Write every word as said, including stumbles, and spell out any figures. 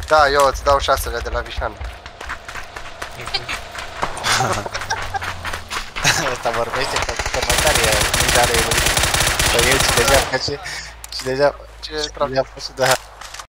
Da, eu îți dau șasele de la Vișan. Ăsta vorbește că, că măcar e nu are el. Că el și deja face și deja Ce și deja a fost de